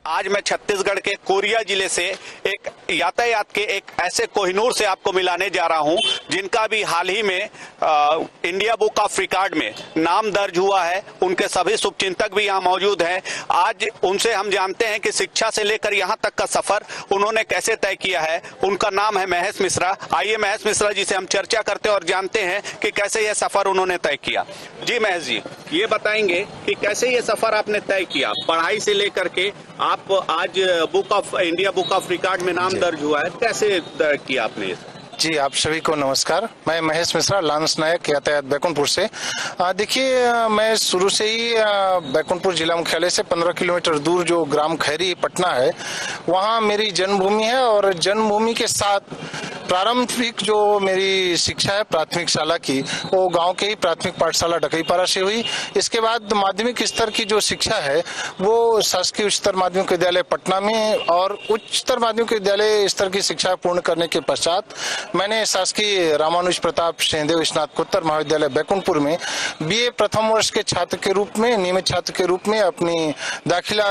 आज मैं छत्तीसगढ़ के कोरिया जिले से एक यातायात के एक ऐसे कोहिनूर से आपको मिलाने जा रहा हूं जिनका भी हाल ही में इंडिया बुक ऑफ रिकॉर्ड में नाम दर्ज हुआ है। उनके सभी शुभचिंतक भी यहाँ मौजूद हैं। आज उनसे हम जानते हैं कि शिक्षा से लेकर यहाँ तक का सफर उन्होंने कैसे तय किया है। उनका नाम है महेश मिश्रा। आइए महेश मिश्रा जी से हम चर्चा करते हैं और जानते हैं कि कैसे यह सफर उन्होंने तय किया। जी महेश जी, ये बताएंगे कि कैसे ये सफर आपने तय किया, पढ़ाई से लेकर के आप आज इंडिया बुक ऑफ रिकॉर्ड में नाम दर्ज हुआ है, कैसे दर्ज किया आपने? जी, आप सभी को नमस्कार। मैं महेश मिश्रा, लांस नायक यातायात बैकुंठपुर से। देखिए, मैं शुरू से ही बैकुंठपुर जिला मुख्यालय से 15 किलोमीटर दूर जो ग्राम खैरी पटना है, वहाँ मेरी जन्मभूमि है और जन्मभूमि के साथ प्रारंभिक जो मेरी शिक्षा है प्राथमिक शाला की, वो गांव के ही प्राथमिक पाठशाला डकईपारा से हुई। इसके बाद माध्यमिक स्तर की जो शिक्षा है वो शासकीय उच्चतर माध्यमिक विद्यालय पटना में और उच्चतर माध्यमिक विद्यालय स्तर की शिक्षा पूर्ण करने के पश्चात मैंने शासकीय रामानुज प्रताप सिंहदेव स्नातकोत्तर महाविद्यालय बैकुंठपुर में बीए प्रथम वर्ष के छात्र के रूप में, नियमित छात्र के रूप में अपनी दाखिला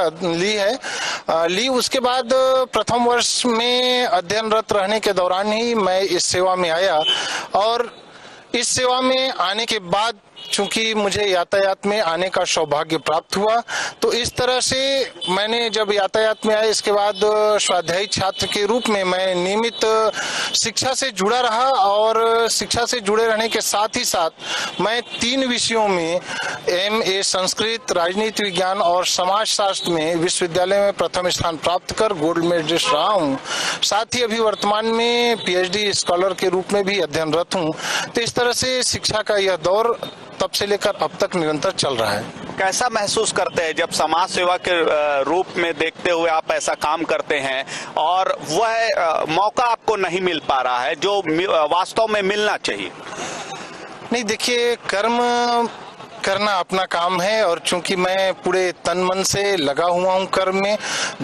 ली। उसके बाद प्रथम वर्ष में अध्ययनरत रहने के दौरान ही मैं इस सेवा में आया और इस सेवा में आने के बाद चूंकि मुझे यातायात में आने का सौभाग्य प्राप्त हुआ, तो इस तरह से मैंने जब यातायात में आया इसके बाद स्वाध्यायी छात्र के रूप में मैं नियमित शिक्षा से जुड़ा रहा और शिक्षा से जुड़े रहने के साथ ही साथ मैं 3 विषयों में MA संस्कृत, राजनीति विज्ञान और समाजशास्त्र में विश्वविद्यालय में प्रथम स्थान प्राप्त कर गोल्ड मेडलिस्ट रहा हूँ। साथ ही अभी वर्तमान में PhD स्कॉलर के रूप में भी अध्ययनरत हूँ। तो इस तरह से शिक्षा का यह दौर तब से लेकर अब तक निरंतर चल रहा है। कैसा महसूस करते हैं जब समाज सेवा के रूप में देखते हुए आप ऐसा काम करते हैं और वह मौका आपको नहीं मिल पा रहा है जो वास्तव में मिलना चाहिए? नहीं, देखिए, कर्म करना अपना काम है और चूंकि मैं पूरे तन मन से लगा हुआ हूं कर्म में,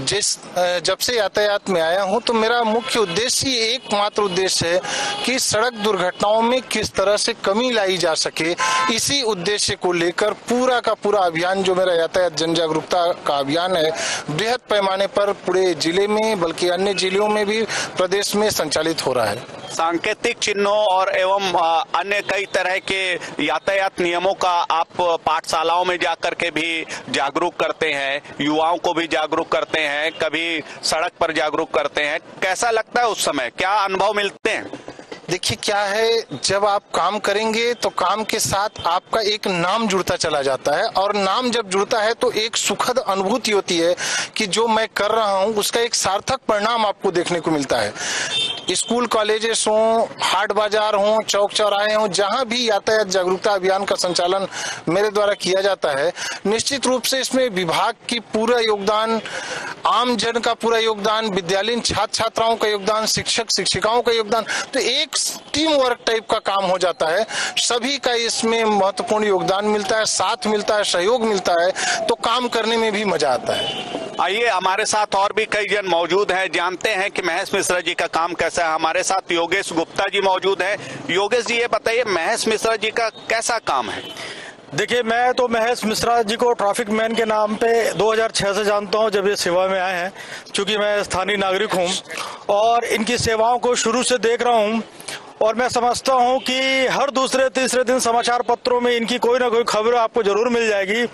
जब से यातायात में आया हूं तो मेरा मुख्य उद्देश्य एकमात्र उद्देश्य है कि सड़क दुर्घटनाओं में किस तरह से कमी लाई जा सके। इसी उद्देश्य को लेकर पूरा का पूरा अभियान जो मेरा यातायात जन जागरूकता का अभियान है, बृहद पैमाने पर पूरे जिले में बल्कि अन्य जिलों में भी प्रदेश में संचालित हो रहा है। सांकेतिक चिन्हों और एवं अन्य कई तरह के यातायात नियमों का आप पाठशालाओं में जाकर के भी जागरूक करते हैं, युवाओं को भी जागरूक करते हैं, कभी सड़क पर जागरूक करते हैं। कैसा लगता है उस समय, क्या अनुभव मिलते हैं? देखिए, क्या है, जब आप काम करेंगे तो काम के साथ आपका एक नाम जुड़ता चला जाता है और नाम जब जुड़ता है तो एक सुखद अनुभूति होती है कि जो मैं कर रहा हूं उसका एक सार्थक परिणाम आपको देखने को मिलता है। स्कूल कॉलेजेस हों, हाट बाजार हों, चौक चौराहे हों, जहां भी यातायात जागरूकता अभियान का संचालन मेरे द्वारा किया जाता है, निश्चित रूप से इसमें विभाग की पूरा योगदान, आम जन का पूरा योगदान, विद्यालयीन छात्र छात्राओं का योगदान, शिक्षक शिक्षिकाओं का योगदान, तो एक टीम वर्क टाइप का काम हो जाता है। सभी का इसमें महत्वपूर्ण योगदान मिलता है, साथ मिलता है, सहयोग मिलता है, तो काम करने में भी मजा आता है। आइए, हमारे साथ और भी कई जन मौजूद हैं, जानते हैं कि महेश मिश्रा जी का काम कैसा है। हमारे साथ योगेश गुप्ता जी मौजूद हैं। योगेश जी, ये बताइए महेश मिश्रा जी का कैसा काम है? देखिए, मैं तो महेश मिश्रा जी को ट्रैफिक मैन के नाम पे 2006 से जानता हूं, जब ये सेवा में आए हैं। चूंकि मैं स्थानीय नागरिक हूं और इनकी सेवाओं को शुरू से देख रहा हूं और मैं समझता हूं कि हर दूसरे तीसरे दिन समाचार पत्रों में इनकी कोई ना कोई खबर आपको जरूर मिल जाएगी।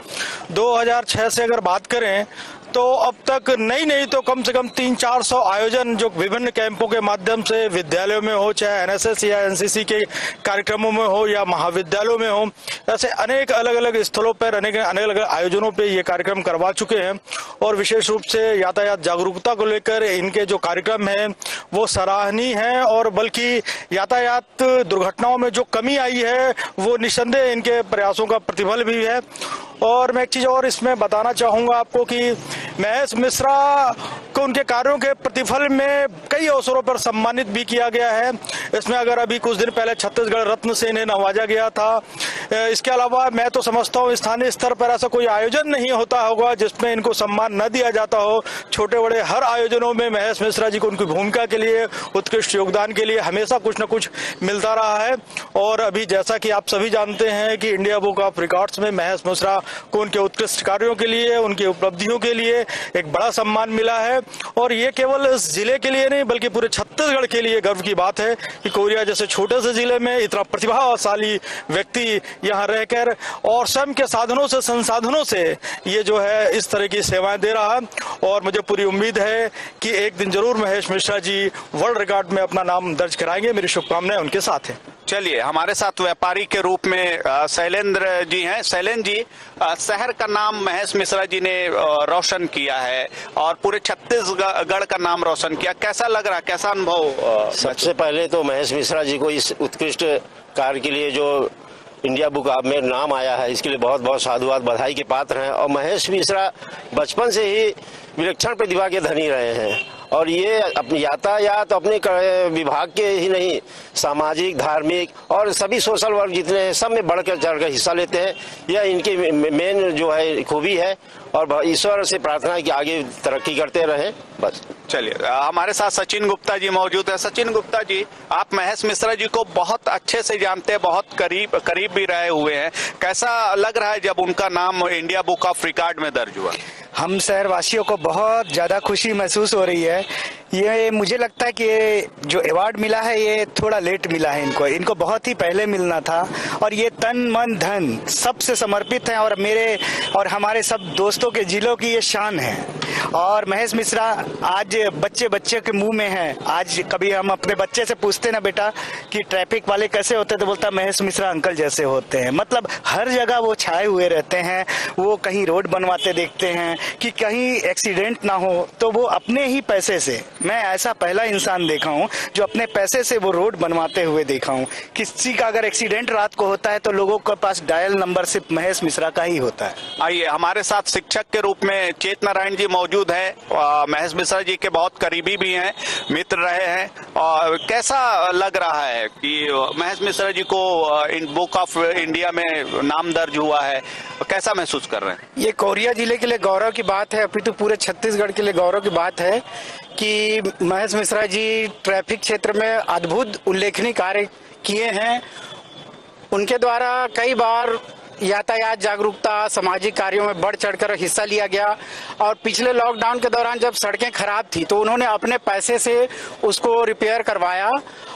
2006 से अगर बात करें तो अब तक नहीं तो कम से कम 300-400 आयोजन जो विभिन्न कैंपों के माध्यम से विद्यालयों में हो, चाहे NSS या NCC के कार्यक्रमों में हो या महाविद्यालयों में हो, ऐसे अनेक अलग अलग स्थलों पर अनेक अलग आयोजनों पे ये कार्यक्रम करवा चुके हैं। और विशेष रूप से यातायात जागरूकता को लेकर इनके जो कार्यक्रम है वो सराहनीय है और बल्कि यातायात दुर्घटनाओं में जो कमी आई है वो निस्संदेह इनके प्रयासों का प्रतिफल भी है। और मैं एक चीज और इसमें बताना चाहूंगा आपको कि महेश मिश्रा को उनके कार्यों के प्रतिफल में कई अवसरों पर सम्मानित भी किया गया है। इसमें अगर अभी कुछ दिन पहले छत्तीसगढ़ रत्न से इन्हें नवाजा गया था, इसके अलावा मैं तो समझता हूँ स्थानीय स्तर पर ऐसा कोई आयोजन नहीं होता होगा जिसमें इनको सम्मान न दिया जाता हो। छोटे बड़े हर आयोजनों में महेश मिश्रा जी को उनकी भूमिका के लिए, उत्कृष्ट योगदान के लिए हमेशा कुछ न कुछ मिलता रहा है। और अभी जैसा कि आप सभी जानते हैं कि इंडिया बुक ऑफ रिकॉर्ड्स में महेश मिश्रा को उनके उत्कृष्ट कार्यों के लिए, उनकी उपलब्धियों के लिए एक बड़ा सम्मान मिला है। और ये केवल इस जिले के लिए नहीं बल्कि पूरे छत्तीसगढ़ के लिए गर्व की बात है कि कोरिया जैसे छोटे से जिले में इतना प्रतिभाशाली व्यक्ति यहाँ रहकर और स्वयं के साधनों से, संसाधनों से ये जो है इस तरह की सेवाएं दे रहा है। और मुझे पूरी उम्मीद है कि एक दिन जरूर महेश मिश्रा जी वर्ल्ड रिकॉर्ड में अपना नाम दर्ज कराएंगे। मेरी शुभकामनाएं उनके साथ हैं। चलिए, हमारे साथ व्यापारी के रूप में शैलेंद्र जी हैं। शैलेंद्र जी, शहर का नाम महेश मिश्रा जी ने रोशन किया है और पूरे छत्तीसगढ़ का नाम रोशन किया। कैसा लग रहा, कैसा अनुभव? सबसे पहले तो महेश मिश्रा जी को इस उत्कृष्ट कार्य के लिए जो इंडिया बुक ऑफ में नाम आया है, इसके लिए बहुत बहुत साधुवाद, बधाई के पात्र हैं। और महेश मिश्रा बचपन से ही विलक्षण प्रतिभा के धनी रहे हैं और ये अपनी यातायात अपने विभाग के ही नहीं, सामाजिक, धार्मिक और सभी सोशल वर्क जितने हैं सब में बढ़कर चढ़कर हिस्सा लेते हैं। यह इनकी मेन जो है खूबी है और ईश्वर से प्रार्थना है कि आगे तरक्की करते रहें। बस। चलिए, हमारे साथ सचिन गुप्ता जी मौजूद है। सचिन गुप्ता जी, आप महेश मिश्रा जी को बहुत अच्छे से जानते हैं, बहुत करीब भी रहे हुए हैं। कैसा लग रहा है जब उनका नाम इंडिया बुक ऑफ रिकॉर्ड में दर्ज हुआ? हम शहरवासियों को बहुत ज़्यादा खुशी महसूस हो रही है। ये मुझे लगता है कि ये जो अवार्ड मिला है ये थोड़ा लेट मिला है इनको बहुत ही पहले मिलना था। और ये तन मन धन सबसे समर्पित हैं और मेरे और हमारे सब दोस्तों के जिलों की ये शान है। और महेश मिश्रा आज बच्चे के मुंह में है। आज कभी हम अपने बच्चे से पूछते ना, बेटा कि ट्रैफिक वाले कैसे होते, तो बोलता महेश मिश्रा अंकल जैसे होते हैं। मतलब हर जगह वो छाए हुए रहते हैं। वो कहीं रोड बनवाते देखते हैं कि कहीं एक्सीडेंट ना हो, तो वो अपने ही पैसे से, मैं ऐसा पहला इंसान देखा हूँ जो अपने पैसे से वो रोड बनवाते हुए देखा हूँ। किसी का अगर एक्सीडेंट रात को होता है तो लोगों के पास डायल नंबर सिर्फ महेश मिश्रा का ही होता है। आइए, हमारे साथ शिक्षक के रूप में चेत नारायण जी मौजूद है। महेश मिश्रा जी के बहुत करीबी भी हैं, मित्र रहे हैं। और कैसा लग रहा है कि महेश मिश्रा जी को बुक ऑफ इंडिया में नाम दर्ज हुआ है, कैसा महसूस कर रहे हैं? ये कोरिया जिले के लिए गौरव की बात है, अपितु पूरे छत्तीसगढ़ के लिए गौरव की बात है कि महेश मिश्रा जी ट्रैफिक क्षेत्र में अद्भुत उल्लेखनीय कार्य किए हैं। उनके द्वारा कई बार यातायात जागरूकता, सामाजिक कार्यों में बढ़ चढ़कर हिस्सा लिया गया। और पिछले लॉकडाउन के दौरान जब सड़कें खराब थी तो उन्होंने अपने पैसे से उसको रिपेयर करवाया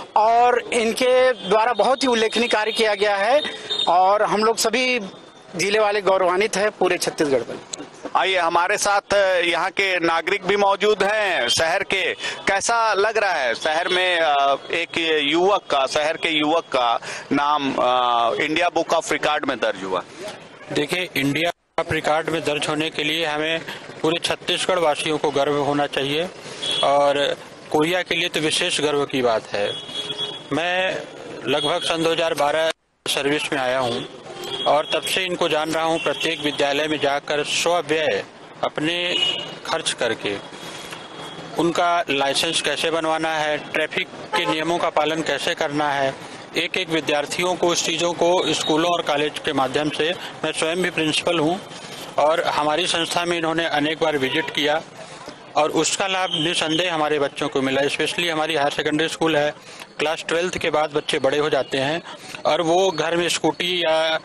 और इनके द्वारा बहुत ही उल्लेखनीय कार्य किया गया है और हम लोग सभी जिले वाले गौरवान्वित है पूरे छत्तीसगढ़ पर। आइए, हमारे साथ यहाँ के नागरिक भी मौजूद हैं शहर के। कैसा लग रहा है शहर में एक युवक का, शहर के युवक का नाम इंडिया बुक ऑफ रिकॉर्ड में दर्ज हुआ? देखिए, इंडिया बुक ऑफ रिकॉर्ड में दर्ज होने के लिए हमें पूरे छत्तीसगढ़ वासियों को गर्व होना चाहिए और कोरिया के लिए तो विशेष गर्व की बात है। मैं लगभग सन 2012 सर्विस में आया हूँ और तब से इनको जान रहा हूँ। प्रत्येक विद्यालय में जाकर स्वव्यय अपने खर्च करके उनका लाइसेंस कैसे बनवाना है, ट्रैफिक के नियमों का पालन कैसे करना है, एक एक विद्यार्थियों को इस चीज़ों को स्कूलों और कॉलेज के माध्यम से, मैं स्वयं भी प्रिंसिपल हूँ और हमारी संस्था में इन्होंने अनेक बार विजिट किया और उसका लाभ निसंदेह हमारे बच्चों को मिला। स्पेशली हमारी हायर सेकेंडरी स्कूल है, क्लास 12th के बाद बच्चे बड़े हो जाते हैं और वो घर में स्कूटी या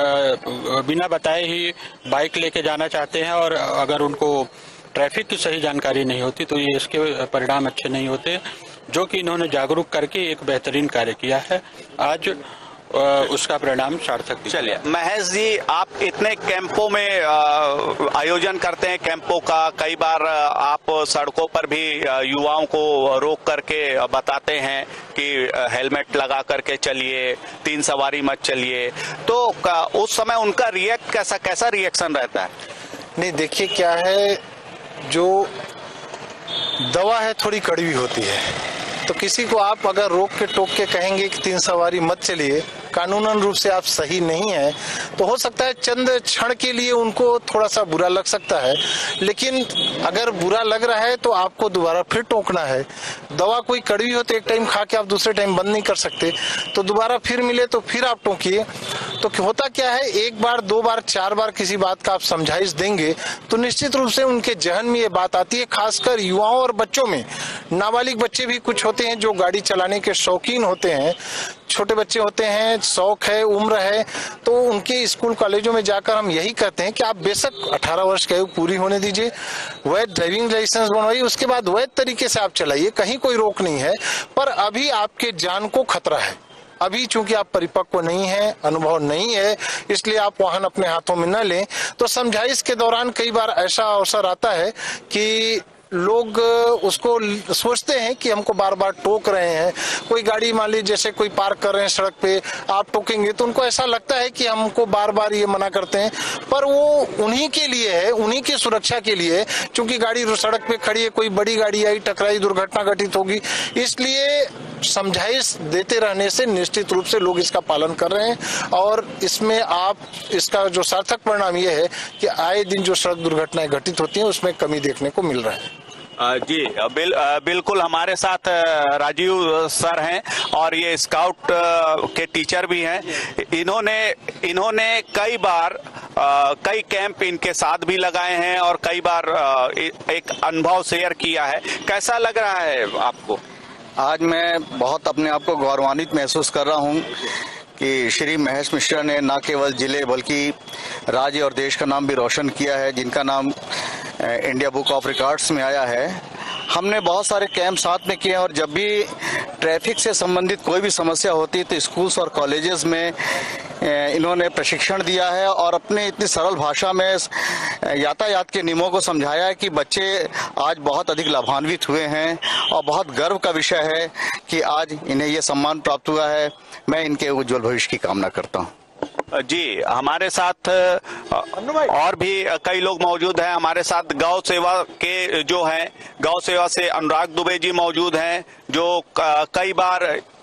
बिना बताए ही बाइक लेके जाना चाहते हैं और अगर उनको ट्रैफिक की सही जानकारी नहीं होती तो ये इसके परिणाम अच्छे नहीं होते, जो कि इन्होंने जागरूक करके एक बेहतरीन कार्य किया है। आज उसका परिणाम सार्थक। चलिए महेश जी, आप इतने कैंपों में आयोजन करते हैं कैंपों का, कई बार आप सड़कों पर भी युवाओं को रोक करके बताते हैं कि हेलमेट लगा करके चलिए, 3 सवारी मत चलिए, तो उस समय उनका कैसा रिएक्शन रहता है? नहीं, देखिए क्या है, जो दवा है थोड़ी कड़वी होती है, तो किसी को आप अगर रोक के टोक के कहेंगे कि 3 सवारी मत चलिए, कानूनन रूप से आप सही नहीं है, तो हो सकता है चंद क्षण के लिए उनको थोड़ा सा बुरा लग सकता है, लेकिन अगर बुरा लग रहा है तो आपको दोबारा फिर टोकना है। दवा कोई कड़वी हो तो एक टाइम खा के आप दूसरे टाइम बंद नहीं कर सकते, तो दोबारा फिर मिले तो फिर आप टोकिए। तो होता क्या है, एक बार, दो बार, चार बार किसी बात का आप समझाइश देंगे तो निश्चित रूप से उनके जहन में ये बात आती है। खासकर युवाओं और बच्चों में, नाबालिग बच्चे भी कुछ होते हैं जो गाड़ी चलाने के शौकीन होते हैं, छोटे बच्चे होते हैं, शौक है, उम्र है, तो उनके स्कूल कॉलेजों में जाकर हम यही कहते हैं कि आप बेशक 18 वर्ष की आयु पूरी होने दीजिए, वैध ड्राइविंग लाइसेंस बनवाइए, उसके बाद वैध तरीके से आप चलाइए, कहीं कोई रोक नहीं है। पर अभी आपके जान को खतरा है। अभी चूंकि आप परिपक्व नहीं हैं, अनुभव नहीं है, इसलिए आप वाहन अपने हाथों में न लें। तो समझाइश के दौरान कई बार ऐसा अवसर आता है कि लोग उसको सोचते हैं कि हमको बार बार टोक रहे हैं। कोई गाड़ी मान लीजिए जैसे कोई पार्क कर रहे हैं सड़क पे, आप टोकेंगे तो उनको ऐसा लगता है कि हमको बार बार ये मना करते हैं, पर वो उन्हीं के लिए है, उन्हीं की सुरक्षा के लिए। चूंकि गाड़ी सड़क पे खड़ी है, कोई बड़ी गाड़ी आई, टकराई, दुर्घटना घटित होगी, इसलिए समझाइश देते रहने से निश्चित रूप से लोग इसका पालन कर रहे हैं। और इसमें आप इसका जो सार्थक परिणाम ये है कि आए दिन जो सड़क दुर्घटनाएं घटित होती हैं उसमें कमी देखने को मिल रहा है। जी बिल्कुल हमारे साथ राजीव सर हैं और ये स्काउट के टीचर भी हैं। इन्होंने कई बार कई कैंप इनके साथ भी लगाए हैं और कई बार एक अनुभव शेयर किया है। कैसा लग रहा है आपको? आज मैं बहुत अपने आप को गौरवान्वित महसूस कर रहा हूं कि श्री महेश मिश्रा ने न केवल जिले बल्कि राज्य और देश का नाम भी रोशन किया है, जिनका नाम इंडिया बुक ऑफ रिकॉर्ड्स में आया है। हमने बहुत सारे कैंप साथ में किए और जब भी ट्रैफिक से संबंधित कोई भी समस्या होती है तो स्कूल्स और कॉलेजेस में इन्होंने प्रशिक्षण दिया है और अपने इतनी सरल भाषा में यातायात के नियमों को समझाया है कि बच्चे आज बहुत अधिक लाभान्वित हुए हैं और बहुत गर्व का विषय है कि आज इन्हें ये सम्मान प्राप्त हुआ है। मैं इनके उज्जवल भविष्य की कामना करता हूँ। जी, हमारे साथ और भी कई लोग मौजूद हैं। हमारे साथ गौ सेवा के जो हैं, गौ सेवा से अनुराग दुबे जी मौजूद हैं, जो कई बार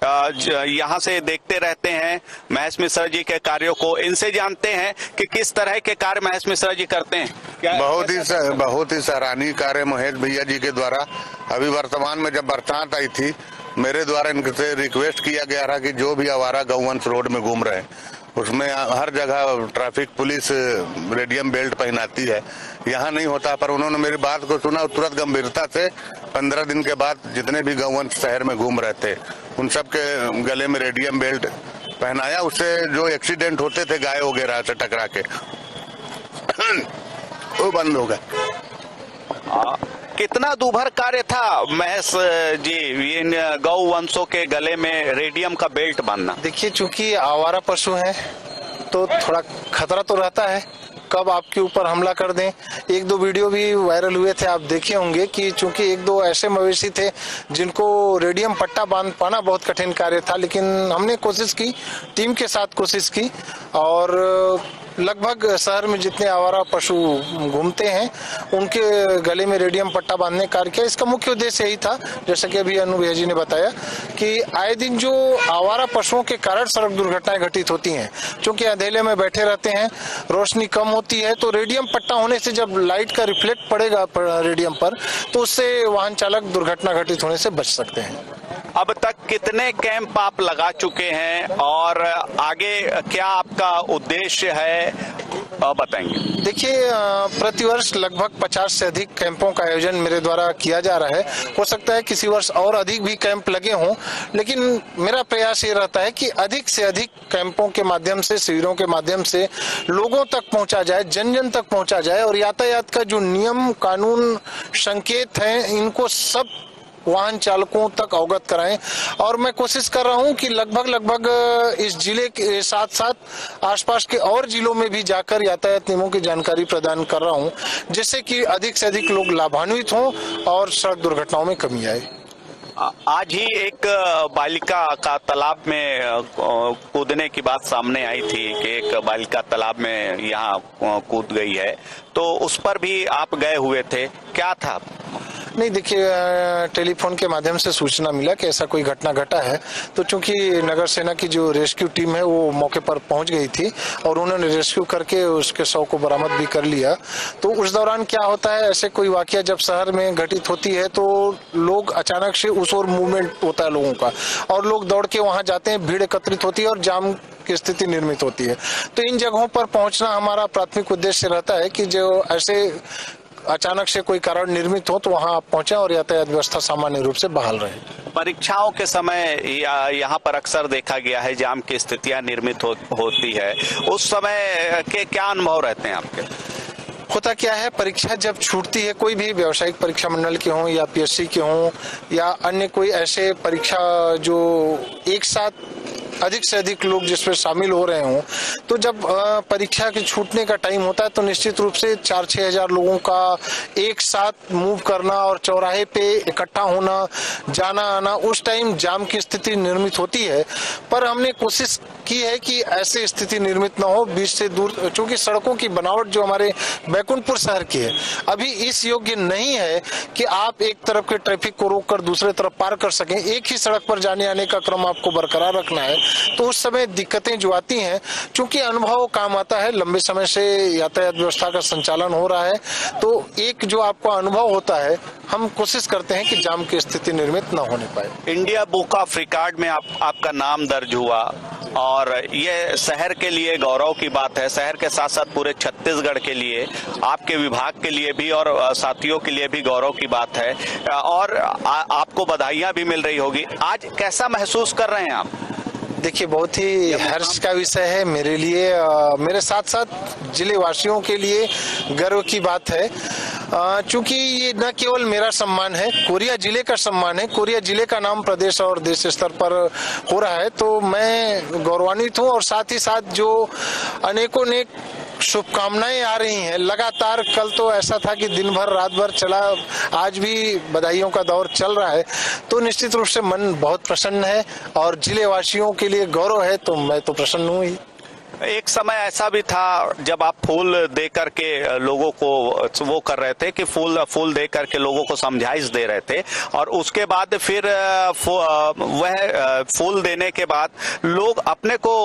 यहाँ से देखते रहते हैं महेश मिश्रा जी के कार्यों को। इनसे जानते हैं कि किस तरह के कार्य महेश मिश्रा जी करते हैं। बहुत ही सराहनीय कार्य महेश भैया जी के द्वारा। अभी वर्तमान में जब बरसात आई थी, मेरे द्वारा इनसे रिक्वेस्ट किया गया था कि जो भी आवारा गौवंश रोड में घूम रहे हैं उसमें हर जगह ट्रैफिक पुलिस रेडियम बेल्ट पहनाती है, यहाँ नहीं होता। पर उन्होंने मेरी बात को सुना और तुरंत गंभीरता से 15 दिन के बाद जितने भी गौवंश शहर में घूम रहे थे उन सब के गले में रेडियम बेल्ट पहनाया। उससे जो एक्सीडेंट होते थे गाय वगैरह से टकरा के वो बंद हो गए। कितना दूभर कार्य था महेश जी इन गौ वंशों के गले में रेडियम का बेल्ट बांधना? देखिए, चूंकि आवारा पशु हैं तो थोड़ा खतरा तो रहता है, कब आपके ऊपर हमला कर दें। एक दो वीडियो भी वायरल हुए थे, आप देखे होंगे कि चूंकि एक दो ऐसे मवेशी थे जिनको रेडियम पट्टा बांध पाना बहुत कठिन कार्य था, लेकिन हमने कोशिश की, टीम के साथ कोशिश की और लगभग शहर में जितने आवारा पशु घूमते हैं उनके गले में रेडियम पट्टा बांधने का कार्य किया। इसका मुख्य उद्देश्य यही था, जैसा कि अभी अनु भैया जी ने बताया, कि आए दिन जो आवारा पशुओं के कारण सड़क दुर्घटनाएं घटित होती हैं, क्योंकि अंधेरे में बैठे रहते हैं, रोशनी कम होती है, तो रेडियम पट्टा होने से जब लाइट का रिफ्लेक्ट पड़ेगा रेडियम पर तो उससे वाहन चालक दुर्घटना घटित होने से बच सकते हैं। अब तक कितने कैंप आप लगा चुके हैं और आगे क्या आपका उद्देश्य है, बताएंगे? देखिए, प्रतिवर्ष लगभग 50 से अधिक कैंपों का आयोजन मेरे द्वारा किया जा रहा है। हो सकता है किसी वर्ष और अधिक भी कैंप लगे हों, लेकिन मेरा प्रयास ये रहता है कि अधिक से अधिक कैंपों के माध्यम से, शिविरों के माध्यम से लोगों तक पहुंचा जाए, जन जन तक पहुंचा जाए और यातायात का जो नियम, कानून, संकेत हैं, इनको सब वाहन चालकों तक अवगत कराएं। और मैं कोशिश कर रहा हूं कि लगभग इस जिले के साथ साथ आसपास के और जिलों में भी जाकर यातायात नियमों की जानकारी प्रदान कर रहा हूं, जिससे कि अधिक से अधिक लोग लाभान्वित हों और सड़क दुर्घटनाओं में कमी आए। आज ही एक बालिका का तालाब में कूदने की बात सामने आई थी कि एक बालिका तालाब में यहाँ कूद गई है, तो उस पर भी आप गए हुए थे, क्या था? नहीं, देखिए टेलीफोन के माध्यम से सूचना मिला कि ऐसा कोई घटना घटा है, तो चूंकि नगर सेना की जो रेस्क्यू टीम है वो मौके पर पहुंच गई थी और उन्होंने रेस्क्यू करके उसके शव को बरामद भी कर लिया। तो उस दौरान क्या होता है, ऐसे कोई वाकया जब शहर में घटित होती है तो लोग अचानक से उस ओर मूवमेंट होता है लोगों का और लोग दौड़ के वहां जाते हैं, भीड़ एकत्रित होती है और जाम की स्थिति निर्मित होती है। तो इन जगहों पर पहुंचना हमारा प्राथमिक उद्देश्य रहता है कि जो ऐसे अचानक से कोई कारण निर्मित हो तो वहां आप पहुंचे और यातायात व्यवस्था सामान्य रूप से बहाल रहे। परीक्षाओं के समय यहाँ पर अक्सर देखा गया है जाम की स्थितियां निर्मित होती है, उस समय के क्या अनुभव रहते हैं आपके? होता क्या है, परीक्षा जब छूटती है, कोई भी व्यावसायिक परीक्षा मंडल के हों या पीएससी के हों या अन्य कोई ऐसे परीक्षा जो एक साथ अधिक से अधिक लोग जिसमें शामिल हो रहे हों, तो जब परीक्षा के छूटने का टाइम होता है तो निश्चित रूप से 4-6 हजार लोगों का एक साथ मूव करना और चौराहे पे इकट्ठा होना, जाना आना, उस टाइम जाम की स्थिति निर्मित होती है। पर हमने कोशिश की है कि ऐसी स्थिति निर्मित ना हो, बीच से दूर, क्योंकि सड़कों की बनावट जो हमारे बैकुंठपुर शहर की है अभी इस योग्य नहीं है कि आप एक तरफ के ट्रैफिक को रोककर दूसरे तरफ पार कर सकें। एक ही सड़क पर जाने आने का क्रम आपको बरकरार रखना है, तो उस समय दिक्कतें जो आती हैं, चूंकि अनुभव काम आता है, लंबे समय से यातायात व्यवस्था का संचालन हो रहा है, तो एक जो आपको अनुभव होता है, हम कोशिश करते हैं कि जाम की स्थिति निर्मित न होने पाए। इंडिया बुक ऑफ रिकॉर्ड में आपका नाम दर्ज हुआ और ये शहर के लिए गौरव की बात है, शहर के साथ साथ पूरे छत्तीसगढ़ के लिए, आपके विभाग के लिए भी और साथियों के लिए भी गौरव की बात है और आपको बधाइयां भी मिल रही होगी। आज कैसा महसूस कर रहे हैं आप? देखिए, बहुत ही हर्ष का विषय है मेरे लिए, मेरे साथ साथ जिले वासियों के लिए गर्व की बात है, चूंकि ये न केवल मेरा सम्मान है, कोरिया जिले का सम्मान है। कोरिया जिले का नाम प्रदेश और देश स्तर पर हो रहा है, तो मैं गौरवान्वित हूँ और साथ ही साथ जो अनेकों ने शुभकामनाएं आ रही हैं लगातार। कल तो ऐसा था कि दिन भर रात भर चला, आज भी बधाइयों का दौर चल रहा है, तो निश्चित रूप से मन बहुत प्रसन्न है और जिले वासियों के लिए गौरव है, तो मैं तो प्रसन्न हूँ ही। एक समय ऐसा भी था जब आप फूल दे करके लोगों को वो कर रहे थे कि फूल दे करके लोगों को समझाइश दे रहे थे और उसके बाद फिर वह फूल देने के बाद लोग अपने को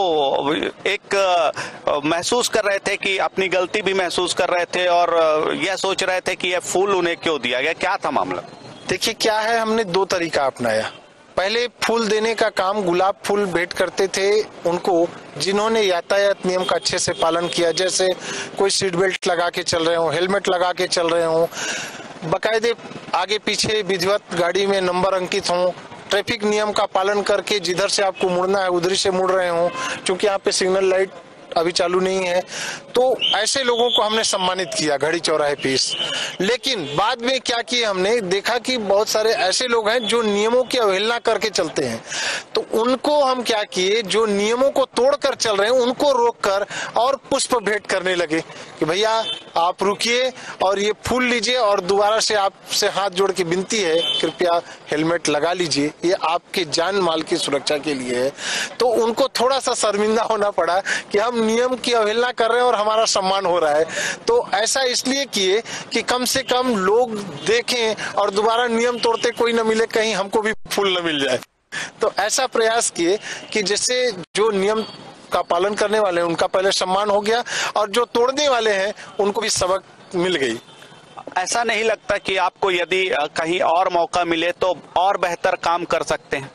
एक महसूस कर रहे थे कि अपनी गलती भी महसूस कर रहे थे और यह सोच रहे थे कि यह फूल उन्हें क्यों दिया गया, क्या था मामला? देखिए, क्या है, हमने 2 तरीका अपनाया। पहले फूल देने का काम, गुलाब फूल भेंट करते थे उनको जिन्होंने यातायात नियम का अच्छे से पालन किया, जैसे कोई सीट बेल्ट लगा के चल रहे हो, हेलमेट लगा के चल रहे हो, बाकायदे आगे पीछे विधिवत गाड़ी में नंबर अंकित हो, ट्रैफिक नियम का पालन करके जिधर से आपको मुड़ना है उधर से मुड़ रहे हो, क्योंकि यहाँ पे सिग्नल लाइट अभी चालू नहीं है, तो ऐसे लोगों को हमने सम्मानित किया घड़ी चौराहे पे। लेकिन बाद में क्या किया, हमने देखा कि बहुत सारे ऐसे लोग हैं जो नियमों की अवहेलना करके चलते हैं, तो उनको हम क्या किए, जो नियमों को तोड़कर चल रहे हैं उनको रोककर और पुष्प भेंट करने लगे कि भैया आप रुकिए और ये फूल लीजिए और दोबारा से आपसे हाथ जोड़ के विनती है, कृपया हेलमेट लगा लीजिए, ये आपके जान माल की सुरक्षा के लिए है। तो उनको थोड़ा सा शर्मिंदा होना पड़ा कि हम नियम की अवहेलना कर रहे हैं और हमारा सम्मान हो रहा है। तो ऐसा इसलिए किए कि कम से कम लोग देखें और दोबारा नियम तोड़ते कोई न मिले, कहीं हमको भी फूल न मिल जाए। तो ऐसा प्रयास किए कि जिससे जो नियम का पालन करने वाले हैं उनका पहले सम्मान हो गया और जो तोड़ने वाले हैं उनको भी सबक मिल गई। ऐसा नहीं लगता कि आपको यदि कहीं और मौका मिले तो और बेहतर काम कर सकते हैं?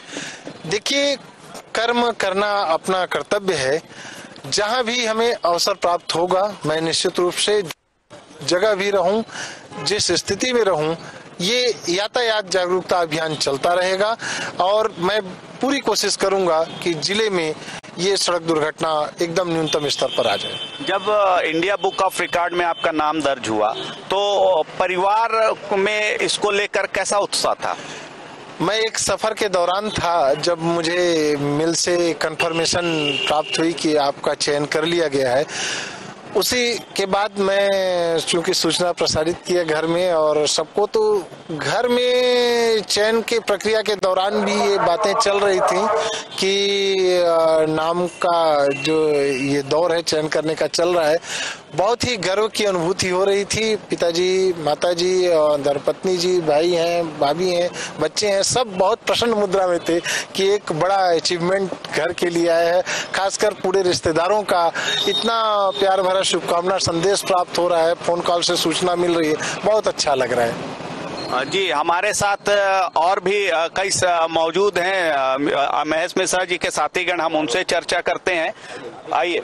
देखिए, कर्म करना अपना कर्तव्य है, जहां भी हमें अवसर प्राप्त होगा मैं निश्चित रूप से जगह भी रहूं, जिस स्थिति में रहूं, ये यातायात जागरूकता अभियान चलता रहेगा और मैं पूरी कोशिश करूंगा कि जिले में ये सड़क दुर्घटना एकदम न्यूनतम स्तर पर आ जाए। जब इंडिया बुक ऑफ रिकॉर्ड में आपका नाम दर्ज हुआ तो परिवार में इसको लेकर कैसा उत्साह था? मैं एक सफर के दौरान था जब मुझे मिल से कंफर्मेशन प्राप्त हुई कि आपका चयन कर लिया गया है। उसी के बाद मैं चूंकि सूचना प्रसारित किया घर में, और सबको तो घर में चयन के प्रक्रिया के दौरान भी ये बातें चल रही थी कि नाम का जो ये दौर है चयन करने का चल रहा है, बहुत ही गर्व की अनुभूति हो रही थी। पिताजी, माताजी और धर्मपत्नी जी, भाई हैं, भाभी हैं, बच्चे हैं, सब बहुत प्रसन्न मुद्रा में थे कि एक बड़ा अचीवमेंट घर के लिए आया है। खासकर पूरे रिश्तेदारों का इतना प्यार भरा शुभकामना संदेश प्राप्त हो रहा है, फोन कॉल से सूचना मिल रही है, बहुत अच्छा लग रहा है। जी, हमारे साथ और भी कई मौजूद हैं महेश मिश्रा जी के साथीगण, हम उनसे चर्चा करते हैं। आइए,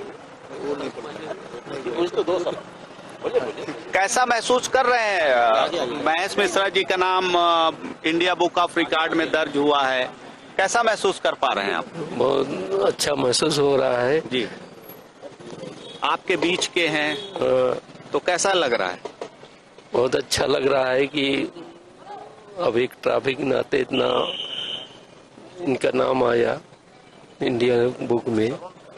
कैसा महसूस कर रहे हैं? महेश मिश्रा जी का नाम इंडिया बुक ऑफ रिकॉर्ड में दर्ज हुआ है, कैसा महसूस कर पा रहे हैं आप? बहुत अच्छा महसूस हो रहा है जी। आपके बीच के हैं तो कैसा लग रहा है? बहुत अच्छा लग रहा है कि अब एक ट्रैफिक नाते इतना इनका नाम आया इंडिया बुक में।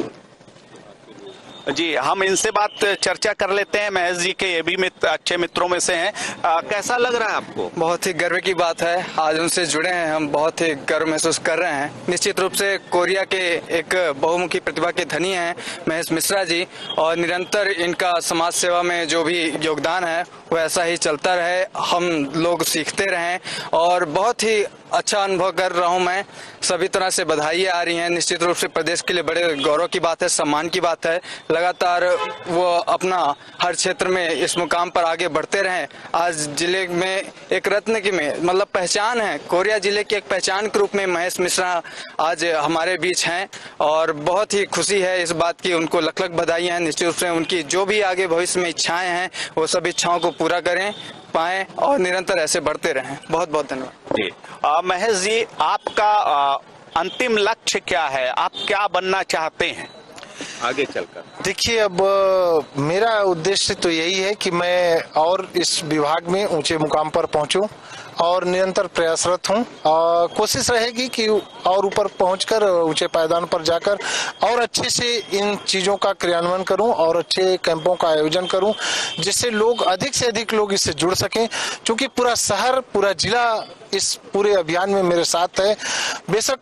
जी, हम इनसे बात चर्चा कर लेते हैं। महेश जी के ये भी अच्छे मित्रों में से हैं। कैसा लग रहा है आपको? बहुत ही गर्व की बात है, आज उनसे जुड़े हैं हम, बहुत ही गर्व महसूस कर रहे हैं। निश्चित रूप से कोरिया के एक बहुमुखी प्रतिभा के धनी हैं महेश मिश्रा जी, और निरंतर इनका समाज सेवा में जो भी योगदान है वो ऐसा ही चलता रहे, हम लोग सीखते रहें, और बहुत ही अच्छा अनुभव कर रहा हूं मैं। सभी तरह से बधाइयाँ आ रही हैं, निश्चित रूप से प्रदेश के लिए बड़े गौरव की बात है, सम्मान की बात है। लगातार वो अपना हर क्षेत्र में इस मुकाम पर आगे बढ़ते रहें। आज जिले में एक रत्न की में मतलब पहचान है, कोरिया जिले की एक पहचान के रूप में महेश मिश्रा आज हमारे बीच हैं, और बहुत ही खुशी है इस बात की। उनको लख लख बधाइयाँ हैं। निश्चित रूप से उनकी जो भी आगे भविष्य में इच्छाएं हैं वो सब इच्छाओं को पूरा करें पाएं और निरंतर ऐसे बढ़ते रहें। बहुत बहुत धन्यवाद। जी, महेश जी, आपका अंतिम लक्ष्य क्या है? आप क्या बनना चाहते हैं आगे चलकर? देखिए, अब मेरा उद्देश्य तो यही है कि मैं और इस विभाग में ऊंचे मुकाम पर पहुंचूं, और निरंतर प्रयासरत हूं। कोशिश रहेगी कि और ऊपर पहुंचकर ऊंचे पायदान पर जाकर और अच्छे से इन चीजों का क्रियान्वयन करूं और अच्छे कैंपों का आयोजन करूं, जिससे लोग अधिक से अधिक लोग इससे जुड़ सकें। क्योंकि पूरा शहर, पूरा जिला इस पूरे अभियान में मेरे साथ है। बेशक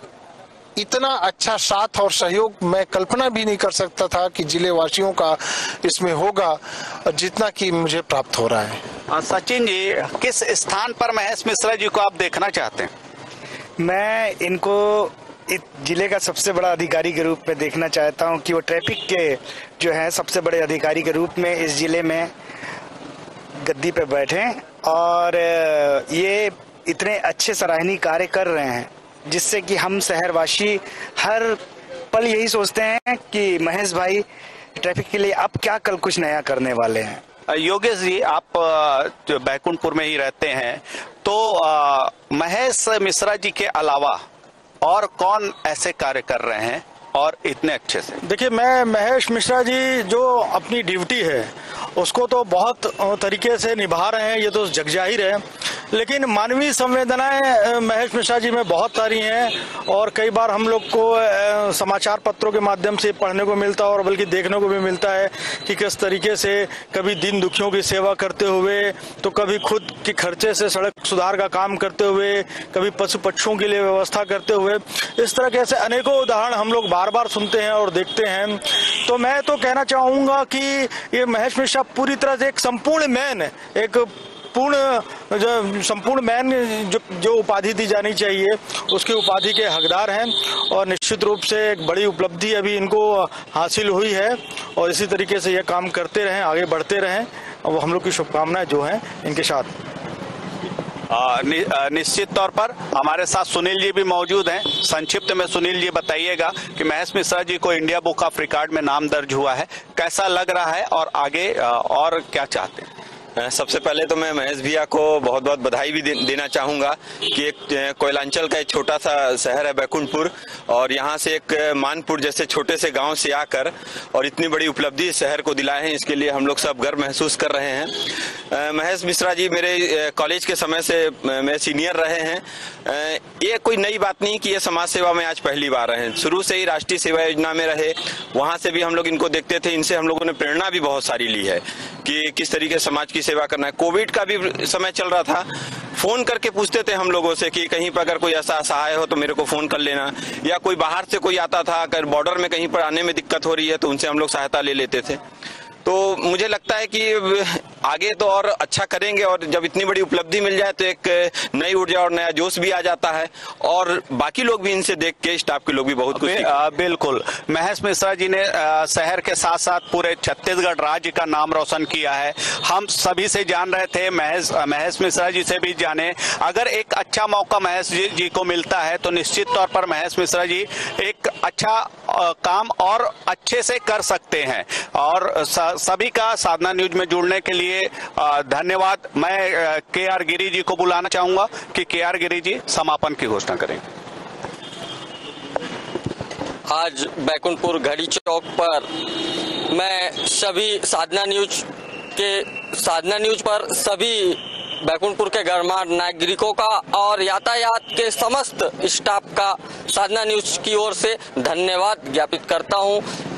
इतना अच्छा साथ और सहयोग मैं कल्पना भी नहीं कर सकता था कि जिले वासियों का इसमें होगा, जितना कि मुझे प्राप्त हो रहा है। सचिन जी, किस स्थान पर महेश मिश्रा जी को आप देखना चाहते हैं? मैं इनको इस जिले का सबसे बड़ा अधिकारी के रूप में देखना चाहता हूं कि वो ट्रैफिक के जो है सबसे बड़े अधिकारी के रूप में इस जिले में गद्दी पे बैठें, और ये इतने अच्छे सराहनीय कार्य कर रहे हैं जिससे कि हम शहरवासी हर पल यही सोचते हैं कि महेश भाई ट्रैफिक के लिए अब क्या कल कुछ नया करने वाले हैं। योगेश जी, आप जो बैकुंठपुर में ही रहते हैं, तो महेश मिश्रा जी के अलावा और कौन ऐसे कार्य कर रहे हैं और इतने अच्छे से? देखिए, मैं महेश मिश्रा जी जो अपनी ड्यूटी है उसको तो बहुत तरीके से निभा रहे हैं, ये तो जग जाहिर है, लेकिन मानवीय संवेदनाएं महेश मिश्रा जी में बहुत सारी हैं, और कई बार हम लोग को समाचार पत्रों के माध्यम से पढ़ने को मिलता है और बल्कि देखने को भी मिलता है कि किस तरीके से कभी दीन दुखियों की सेवा करते हुए, तो कभी खुद के खर्चे से सड़क सुधार का काम करते हुए, कभी पशु पक्षियों के लिए व्यवस्था करते हुए, इस तरह के ऐसे अनेकों उदाहरण हम लोग बार बार सुनते हैं और देखते हैं। तो मैं तो कहना चाहूँगा कि ये महेश मिश्रा पूरी तरह से एक संपूर्ण मैन, एक संपूर्ण मैन जो उपाधि दी जानी चाहिए उसकी उपाधि के हकदार हैं, और निश्चित रूप से एक बड़ी उपलब्धि अभी इनको हासिल हुई है, और इसी तरीके से ये काम करते रहें, आगे बढ़ते रहें, और हम लोग की शुभकामनाएं जो हैं इनके साथ। निश्चित तौर पर हमारे साथ सुनील जी भी मौजूद हैं। संक्षिप्त में सुनील जी बताइएगा कि महेश मिश्रा जी को इंडिया बुक ऑफ रिकॉर्ड में नाम दर्ज हुआ है, कैसा लग रहा है और आगे और क्या चाहते हैं? सबसे पहले तो मैं महेश भैया को बहुत बहुत बधाई भी देना चाहूँगा कि एक कोयलांचल का एक छोटा सा शहर है बैकुंठपुर, और यहाँ से एक मानपुर जैसे छोटे से गांव से आकर और इतनी बड़ी उपलब्धि शहर को दिलाए हैं, इसके लिए हम लोग सब गर्व महसूस कर रहे हैं। महेश मिश्रा जी मेरे कॉलेज के समय से मेरे सीनियर रहे हैं। ये कोई नई बात नहीं कि ये समाज सेवा में आज पहली बार रहे हैं। शुरू से ही राष्ट्रीय सेवा योजना में रहे, वहां से भी हम लोग इनको देखते थे। इनसे हम लोगों ने प्रेरणा भी बहुत सारी ली है कि किस तरीके समाज की सेवा करना है। कोविड का भी समय चल रहा था, फोन करके पूछते थे हम लोगों से कि कहीं पर अगर कोई ऐसा सहाय हो तो मेरे को फोन कर लेना, या कोई बाहर से कोई आता था अगर बॉर्डर में कहीं पर आने में दिक्कत हो रही है तो उनसे हम लोग सहायता ले लेते थे। तो मुझे लगता है कि आगे तो और अच्छा करेंगे, और जब इतनी बड़ी उपलब्धि मिल जाए तो एक नई ऊर्जा और नया जोश भी आ जाता है, और बाकी लोग भी इनसे देख के, स्टाफ के लोग भी बहुत कुछ बिल्कुल। महेश मिश्रा जी ने शहर के साथ साथ पूरे छत्तीसगढ़ राज्य का नाम रोशन किया है। हम सभी से जान रहे थे, महेश मिश्रा जी से भी जाने। अगर एक अच्छा मौका महेश जी को मिलता है तो निश्चित तौर पर महेश मिश्रा जी एक अच्छा काम और अच्छे से कर सकते हैं। और सभी का साधना न्यूज में जुड़ने के लिए धन्यवाद। मैं के.आर. गिरी जी को बुलाना चाहूंगा कि के.आर. गिरी जी समापन की घोषणा करें। आज बैकुंठपुर घड़ी चौक पर मैं सभी साधना न्यूज पर सभी बैकुंठपुर के गणमान्य नागरिकों का और यातायात के समस्त स्टाफ का साधना न्यूज की ओर से धन्यवाद ज्ञापित करता हूं।